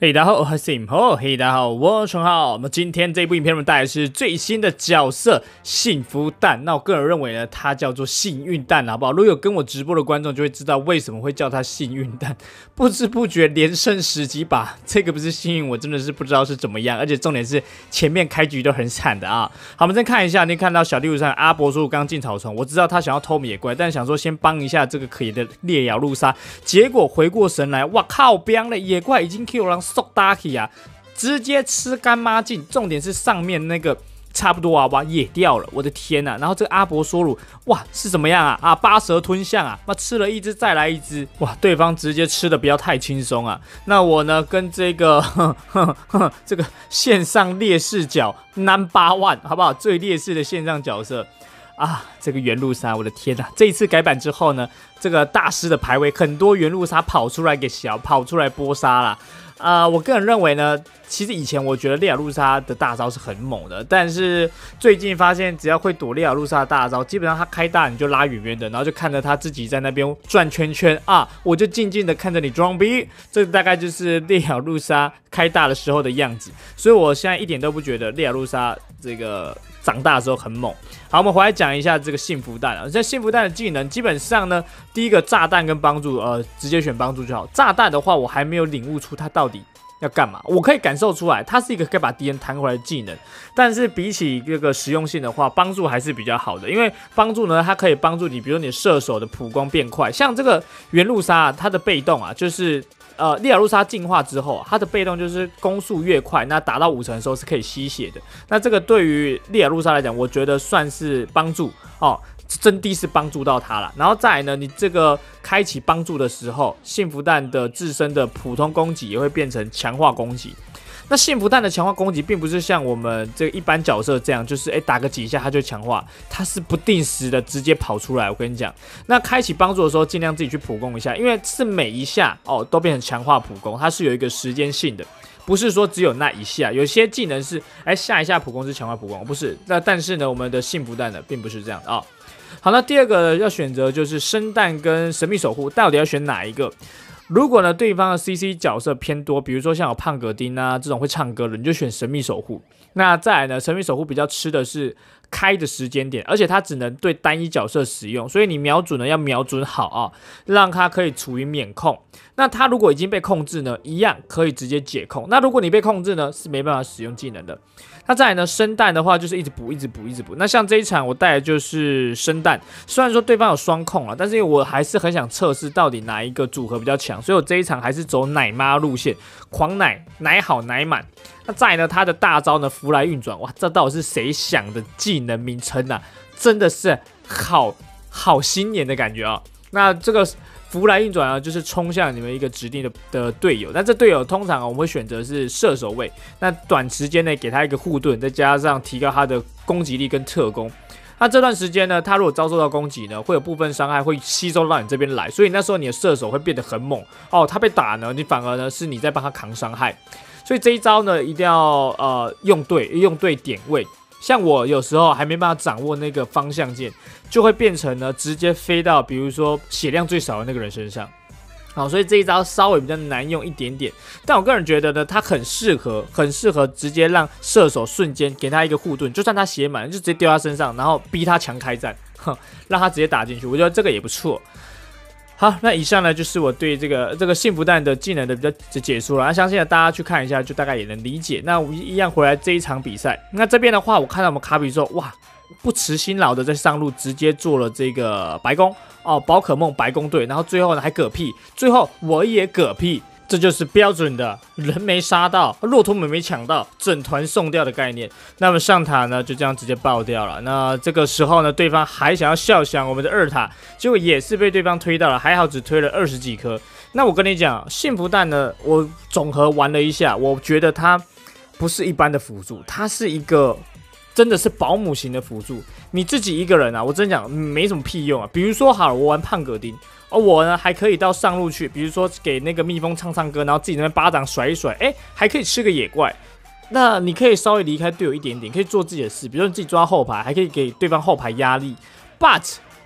嘿，大家好，我是 Sim。嘿，大家好，我是陈浩。那么今天这部影片我们带来是最新的角色幸福蛋。那我个人认为呢，它叫做幸运蛋，好不好？如果有跟我直播的观众就会知道为什么会叫它幸运蛋。不知不觉连胜10几把，这个不是幸运，我真的是不知道是怎么样。而且重点是前面开局都很惨的啊。好，我们再看一下，你看到小地图上阿伯叔刚进草丛，我知道他想要偷野怪，但想说先帮一下这个可疑的猎咬路杀，结果回过神来，哇靠，彪了野怪已经 Q 了。速打起啊，直接吃干抹净。重点是上面那个差不多娃娃也掉了，我的天啊！然后这个阿伯说鲁，哇，是怎么样啊？啊，八蛇吞象啊！那吃了一只再来一只，哇，对方直接吃的不要太轻松啊。那我呢，跟这个这个线上劣势角 No.1， 好不好？最劣势的线上角色。啊，这个原路杀，我的天啊！这一次改版之后呢，这个大师的排位很多原路杀跑出来给跑出来波杀啦。我个人认为呢，其实以前我觉得烈咬路杀的大招是很猛的，但是最近发现只要会躲烈咬路杀的大招，基本上他开大你就拉远远的，然后就看着他自己在那边转圈圈啊，我就静静的看着你装逼，这大概就是烈咬路杀开大的时候的样子。所以我现在一点都不觉得烈咬路杀这个长大的时候很猛。好，我们回来讲一下这个幸福蛋啊。这幸福蛋的技能基本上呢，第一个炸弹跟帮助，直接选帮助就好。炸弹的话，我还没有领悟出它到底要干嘛。我可以感受出来，它是一个可以把敌人弹回来的技能，但是比起这个实用性的话，帮助还是比较好的。因为帮助呢，它可以帮助你，比如说你射手的普攻变快，像这个原路杀，它的被动啊，就是烈咬路杀进化之后，它的被动就是攻速越快，那打到50%的时候是可以吸血的。那这个对于烈咬路杀来讲，我觉得算是帮助哦，真的是帮助到他了。然后再来呢，你这个开启帮助的时候，幸福蛋的自身的普通攻击也会变成强化攻击。那幸福蛋的强化攻击并不是像我们这个一般角色这样，就是打个几下它就强化，它是不定时的直接跑出来。我跟你讲，那开启帮助的时候，尽量自己去普攻一下，因为是每一下都变成强化普攻，它是有一个时间性的，不是说只有那一下。有些技能是下一下普攻是强化普攻，不是。那但是呢，我们的幸福蛋呢并不是这样的啊。好，那第二个要选择就是生蛋跟神秘守护，到底要选哪一个？如果呢对方的 CC 角色偏多，比如说像有胖格丁啊这种会唱歌的，你就选神秘守护。那再来呢，神秘守护比较吃的是开的时间点，而且它只能对单一角色使用，所以你瞄准呢要瞄准好啊，让它可以处于免控。那它如果已经被控制呢，一样可以直接解控。那如果你被控制呢，是没办法使用技能的。那再来呢，生蛋的话就是一直补。那像这一场我带的就是生蛋，虽然说对方有双控了，但是因为我还是很想测试到底哪一个组合比较强，所以我这一场还是走奶妈路线，狂奶好奶满。那再来呢，他的大招呢福来运转，哇，这到底是谁想的技能名称啊？真的是好新年的感觉啊！那这个福来运转啊，就是冲向你们一个指定的队友。那这队友通常我们会选择是射手位，那短时间内给他一个护盾，再加上提高他的攻击力跟特攻。那这段时间呢，他如果遭受到攻击呢，会有部分伤害会吸收到你这边来，所以那时候你的射手会变得很猛哦。他被打呢，你反而呢是你在帮他扛伤害。所以这一招呢，一定要用对点位。像我有时候还没办法掌握那个方向键，就会变成呢直接飞到比如说血量最少的那个人身上。好，所以这一招稍微比较难用一点点，但我个人觉得呢，它很适合直接让射手瞬间给他一个护盾，就算他血满，就直接丢他身上，然后逼他强开战，让他直接打进去。我觉得这个也不错。好，那以上呢就是我对这个幸福蛋的技能的比较解说了。那相信大家去看一下，就大概也能理解。那我们一样回来这一场比赛，那这边的话，我看到我们卡比之后，哇，不辞辛劳的在上路直接做了这个白宫哦，宝可梦白宫队，然后最后呢还嗝屁，最后我也嗝屁。这就是标准的人没杀到，骆驼们没抢到，整团送掉的概念。那么上塔呢，就这样直接爆掉了。那这个时候呢，对方还想要笑想我们的二塔，结果也是被对方推到了，还好只推了20几颗。那我跟你讲，幸福蛋呢，我总和玩了一下，我觉得它不是一般的辅助，它是一个真的是保姆型的辅助。你自己一个人啊，我真讲没什么屁用啊。比如说好了，我玩胖格丁。我呢还可以到上路去，比如说给那个蜜蜂唱歌，然后自己那边巴掌甩一甩，还可以吃个野怪。那你可以稍微离开队友一点点，可以做自己的事，比如说你自己抓后排，还可以给对方后排压力。But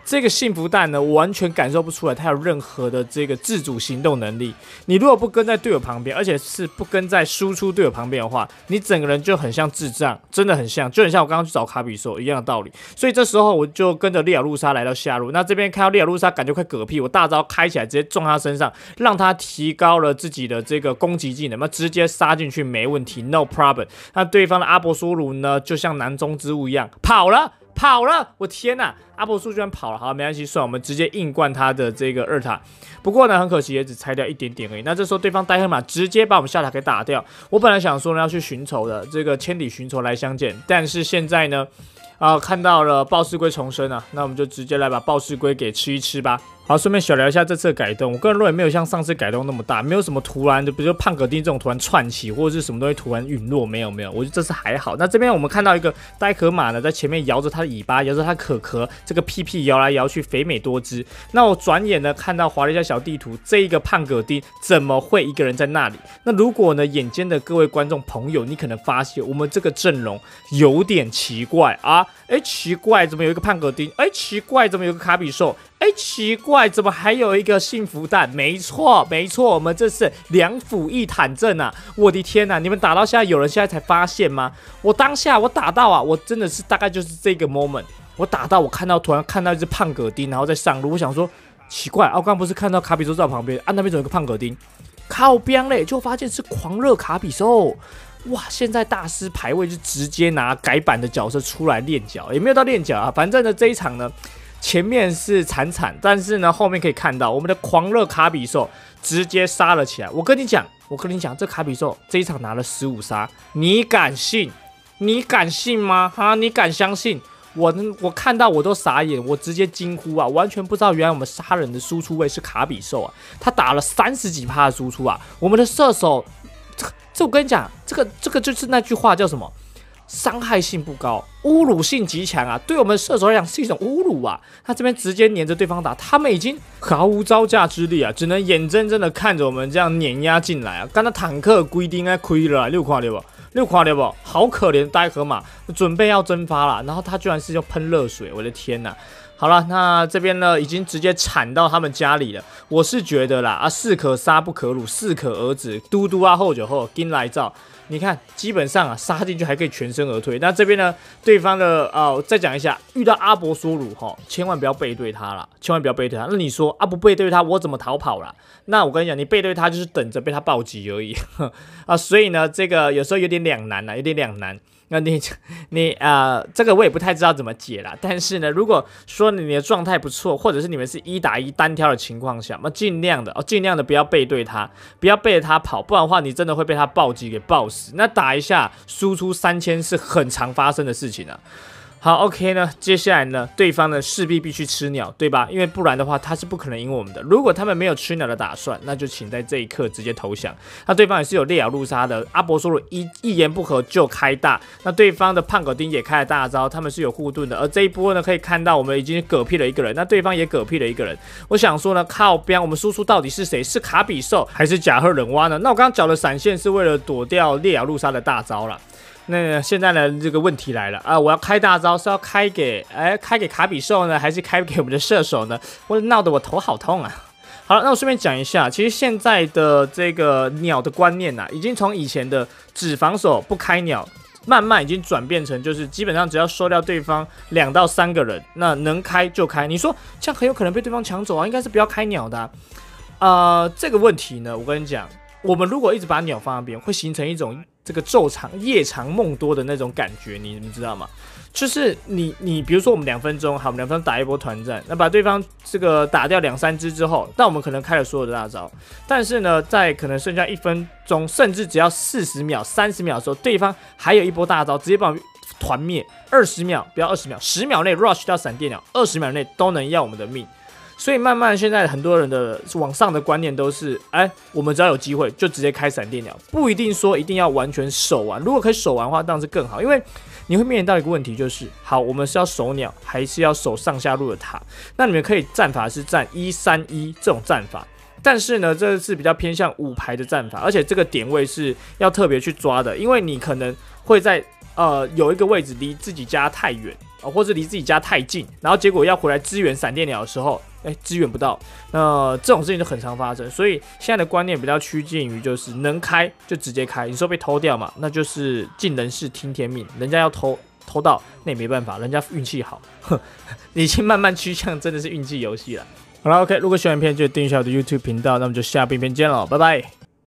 这个幸福蛋呢，我完全感受不出来它有任何的这个自主行动能力。你如果不跟在队友旁边，而且是不跟在输出队友旁边的话，你整个人就很像智障，真的很像，就很像我刚刚去找卡比兽一样的道理。所以这时候我就跟着利亚路莎来到下路，那这边看到利亚路莎感觉快嗝屁，我大招开起来直接撞他身上，让他提高了自己的这个攻击技能，那直接杀进去没问题 ，no problem。那对方的阿伯苏鲁呢，就像囊中之物一样跑了。我天哪！阿伯苏居然跑了，好，没关系，算我们直接硬灌他的这个2塔。不过呢，很可惜也只拆掉一点点而已。那这时候对方戴赫玛直接把我们下塔给打掉。我本来想说呢要去寻仇的，这个千里寻仇来相见，但是现在呢，看到了暴噬龟重生啊，那我们就直接来把暴噬龟给吃一吃吧。好，顺便小聊一下这次的改动。我个人认为没有像上次改动那么大，没有什么突然的，比如说胖葛丁这种突然窜起，或者是什么东西突然陨落，没有，我觉得这次还好。那这边我们看到一个呆壳马呢，在前面摇着它的尾巴，摇着它壳壳，这个屁屁摇来摇去，肥美多汁。那我转眼呢看到划了一下小地图，这一个胖葛丁怎么会一个人在那里？那如果呢，眼尖的各位观众朋友，你可能发现我们这个阵容有点奇怪啊！奇怪，怎么有一个胖葛丁？奇怪，怎么有个卡比兽？奇怪，怎么还有一个幸福蛋？没错，我们这是2辅1坦阵啊！我的天哪，你们打到现在，有人现在才发现吗？我当下我打到啊，我真的是大概就是这个 moment， 我打到我突然看到一只胖葛丁，然后在上路，我想说奇怪，我刚不是看到卡比兽在我旁边，那边怎么有个胖葛丁？靠边嘞，就发现是狂热卡比兽。哇！现在大师排位就直接拿改版的角色出来练脚，也没有到练脚啊。反正呢，这一场呢，前面是惨，但是呢，后面可以看到我们的狂热卡比兽直接杀了起来。我跟你讲，这卡比兽这一场拿了15杀，你敢信？你敢信吗？你敢相信？我看到我都傻眼，我直接惊呼啊！完全不知道原来我们杀人的输出位是卡比兽啊，他打了30几%的输出啊，我们的射手。这我跟你讲，这个就是那句话叫什么？伤害性不高，侮辱性极强啊！对我们射手来讲是一种侮辱啊！他这边直接黏着对方打，他们已经毫无招架之力啊，只能眼睁睁的看着我们这样碾压进来啊！刚才坦克规定应该亏了，六看对不？好可怜，呆河马准备要蒸发了，然后他居然是用喷热水，我的天哪！好了，那这边呢已经直接铲到他们家里了。我是觉得啦，士可杀不可辱，适可而止。嘟嘟啊，后酒后跟来照，你看基本上杀进去还可以全身而退。那这边呢，对方的再讲一下，遇到阿伯索鲁千万不要背对他啦，那你说不背对他，我怎么逃跑啦？那我跟你讲，你背对他就是等着被他暴击而已所以呢，这个有时候有点两难。那你这个我也不太知道怎么解啦。但是呢，如果说你的状态不错，或者是你们是1打1单挑的情况下，那尽量的不要背对他，不要背着他跑，不然的话你真的会被他暴击给爆死。那打一下输出3000是很常发生的事情啊。好 ，OK 呢，接下来呢，对方呢势必必须吃鸟，对吧？因为不然的话，他是不可能赢我们的。如果他们没有吃鸟的打算，那就请在这一刻直接投降。那对方也是有烈咬路杀的，阿伯索鲁一言不合就开大。那对方的胖狗丁也开了大招，他们是有护盾的。而这一波呢，可以看到我们已经嗝屁了一个人，那对方也嗝屁了一个人。我想说呢，靠边，我们输出到底是谁？是卡比兽还是甲贺忍蛙呢？那我刚刚缴的闪现是为了躲掉烈咬路杀的大招啦。那现在呢，这个问题来了啊！我要开大招是要开给卡比兽呢，还是开给我们的射手呢？闹得我头好痛啊！好了，那我顺便讲一下，其实现在的这个鸟的观念已经从以前的只防守不开鸟，慢慢已经转变成就是基本上只要收掉对方2到3个人，那能开就开。你说这样很有可能被对方抢走啊，应该是不要开鸟的这个问题呢，我跟你讲，我们如果一直把鸟放那边，会形成一种这个昼长夜长梦多的那种感觉，你们知道吗？就是你比如说我们2分钟，好，我们2分钟打一波团战，那把对方这个打掉2、3只之后，但我们可能开了所有的大招，但是呢，在可能剩下1分钟，甚至只要40秒、30秒的时候，对方还有一波大招，直接把我们团灭。20秒，不要20秒，10秒内 rush 掉闪电鸟，20秒内都能要我们的命。所以慢慢现在很多人的往上的观念都是，我们只要有机会就直接开闪电鸟，不一定说一定要完全守完。如果可以守完的话，当然是更好，因为你会面临到一个问题，就是好，我们是要守鸟，还是要守上下路的塔？那你们可以战法是战1-3-1这种战法，但是呢，这是比较偏向5排的战法，而且这个点位是要特别去抓的，因为你可能会在有一个位置离自己家太远， 或者离自己家太近，然后结果要回来支援闪电鸟的时候，支援不到，这种事情就很常发生。所以现在的观念比较趋近于就是能开就直接开，你说被偷掉嘛，那就是尽人事听天命，人家要偷到那也没办法，人家运气好，你已经慢慢趋向真的是运气游戏了。好了 ，OK， 如果喜欢影片就订阅一下我的 YouTube 频道，那么就下部影片见喽，拜拜。